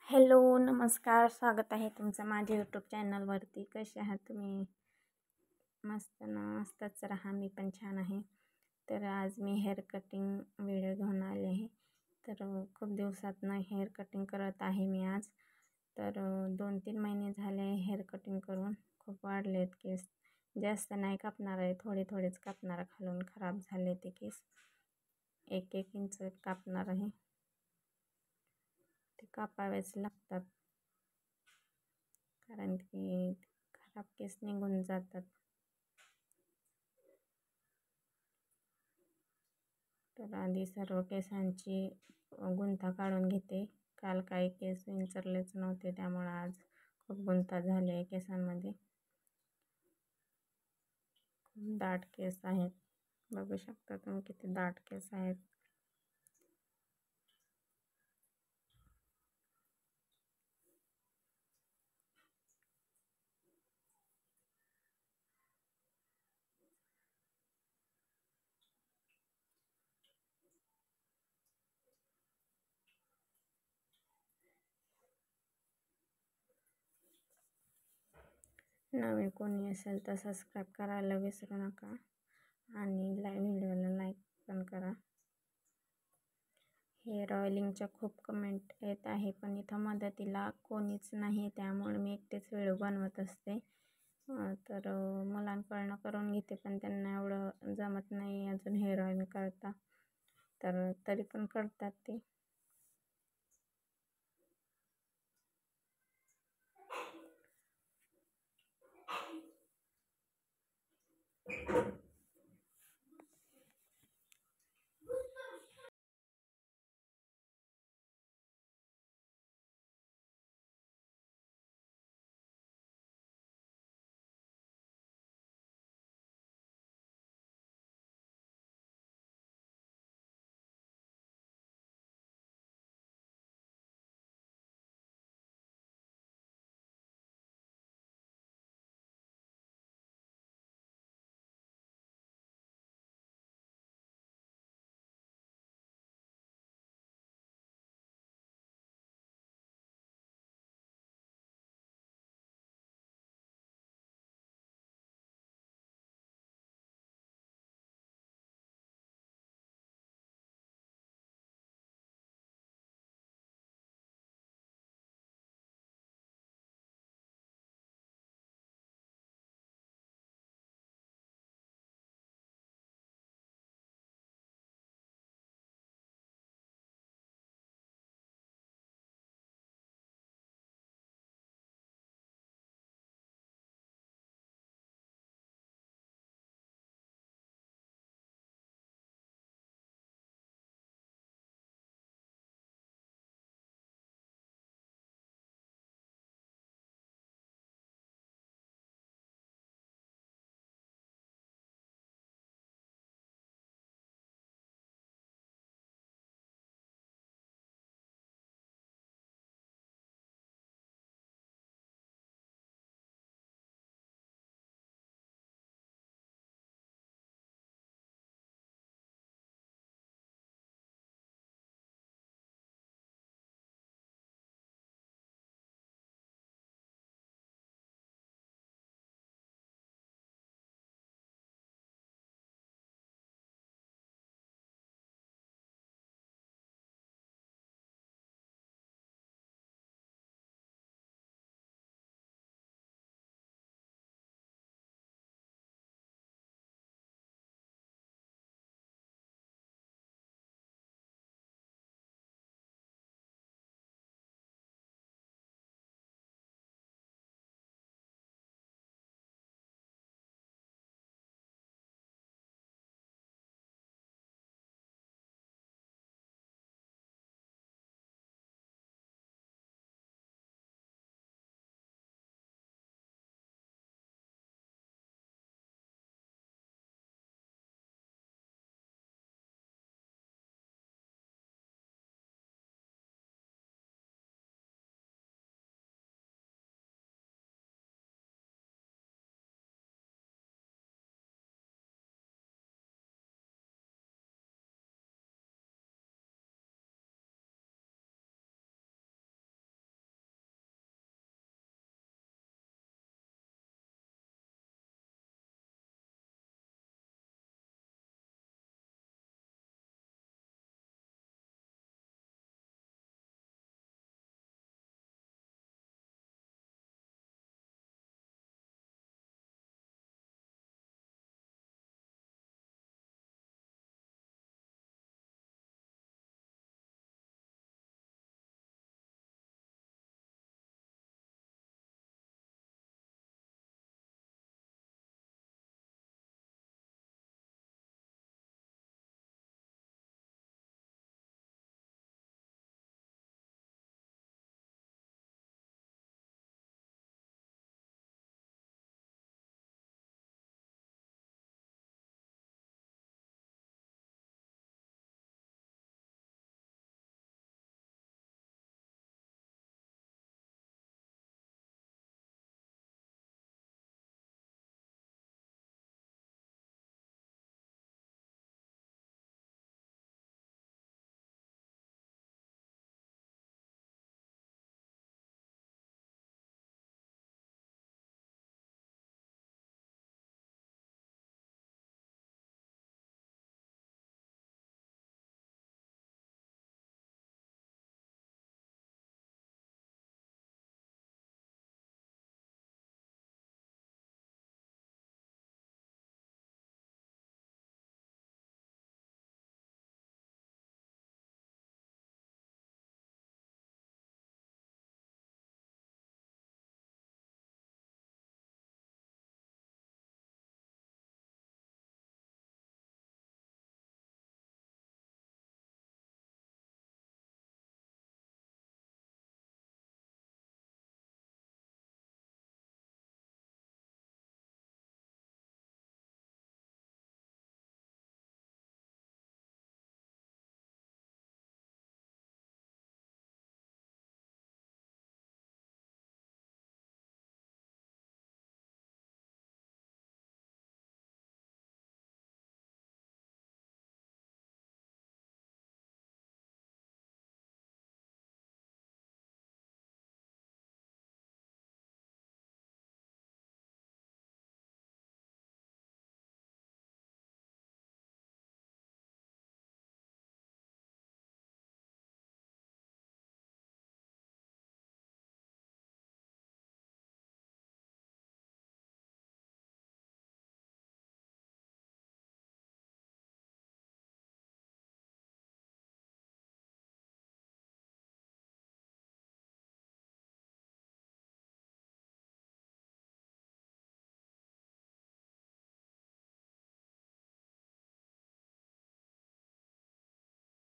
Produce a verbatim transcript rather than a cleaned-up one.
Hello, नमस्कार. स्वागत आहे तुमचं माझ्या यूट्यूब चॅनलवरती. कसे आहात तुम्ही? मस्त ना, मस्तच राहा. मी पण छान आहे. तर आज मी हेअर कटिंग व्हिडिओ घेऊन आले आहे. तर अ, खूप दिवसातनं हेअर कटिंग करत आहे मी आज. तर अ, दोन तीन महिने झाले हेअर कटिंग करून. खूप वाढले आहेत केस. जास्त नाही कापणार आहे, थोडे थोडेच कापणार आहे. खालून खराब झाले ते केस. एक एक इंच कापणार आहे. ते कापावेच लागतात कारण की खराब केस निघून जातात. तर आधी सर्व केसांची गुंता काढून घेते. काल काही केस विंचरलेच नव्हते, त्यामुळे आज खूप गुंता झाली आहे केसांमध्ये. खूप दाट केस आहेत, बघू शकता तुम्ही किती दाट केस आहेत. नवीन कोणी असेल तर सबस्क्राईब करायला विसरू नका आणि लाईव्ह व्हिडिओला लाईक पण करा. हेअर ऑइलिंगच्या खूप कमेंट येत आहे, पण इथं मदतीला कोणीच नाही, त्यामुळे मी एकटेच व्हिडिओ बनवत असते. तर मुलांकडनं करून घेते, पण त्यांना एवढं जमत नाही अजून हेअर ऑइलिंग करता. तर तरी पण करतात ते.